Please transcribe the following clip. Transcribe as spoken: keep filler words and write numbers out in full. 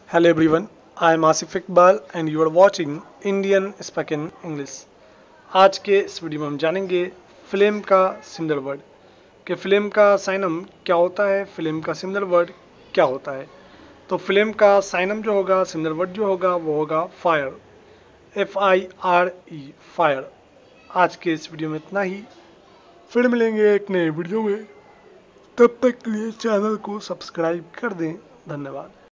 Hello everyone, I am Asif Iqbal and you are watching Indian Spoken English। आज के इस video में हम जानेंगे फिल्म का सिमिलर वर्ड कि फिल्म का साइनम क्या होता है, फिल्म का सिमिलर वर्ड क्या होता है। तो फिल्म का साइनम जो होगा, सिमिलर वर्ड जो होगा वो होगा fire, F I R E, fire. आज के इस वीडियो में इतना ही, फिर मिलेंगे एक नए वीडियो में। तब तक के लिए चैनल को सब्सक्राइब कर दें। धन्यवाद।